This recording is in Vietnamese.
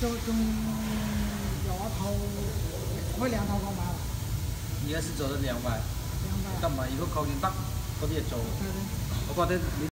仲要掏，可以2套200了。 而家是做得200， 200。 咁唔係如果確認得嗰啲就做，我覺得你。